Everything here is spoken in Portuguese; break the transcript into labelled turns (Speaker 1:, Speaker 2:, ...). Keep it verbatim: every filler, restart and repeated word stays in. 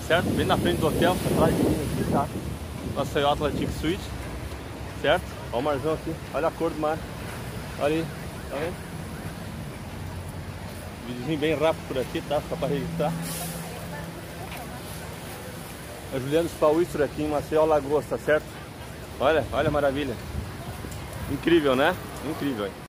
Speaker 1: certo? Bem na frente do hotel, atrás de mim aqui, tá? Maceió Atlantic Suite, certo? Olha o marzão aqui, olha a cor do mar. Olha aí, tá vendo? Videozinho bem rápido por aqui, tá? Só para registrar. A Juliana Spa Oyster aqui em Maceió, Lagoas, tá certo? Olha, olha a maravilha. Incrível, né? Incrível, hein?